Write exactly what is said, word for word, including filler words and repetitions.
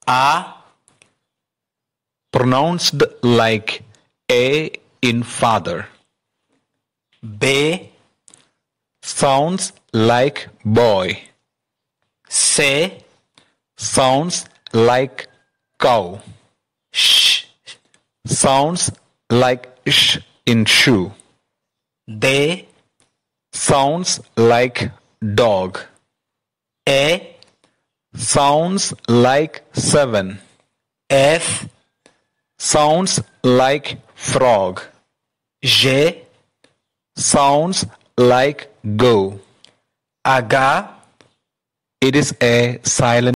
A. Pronounced like A in father. B. Sounds like boy. C. Sounds like cow. Sh. Sounds like sh in shoe. D. Sounds like dog. E. Sounds like seven. F. Sounds like frog. G. Sounds like go. H. It is a silent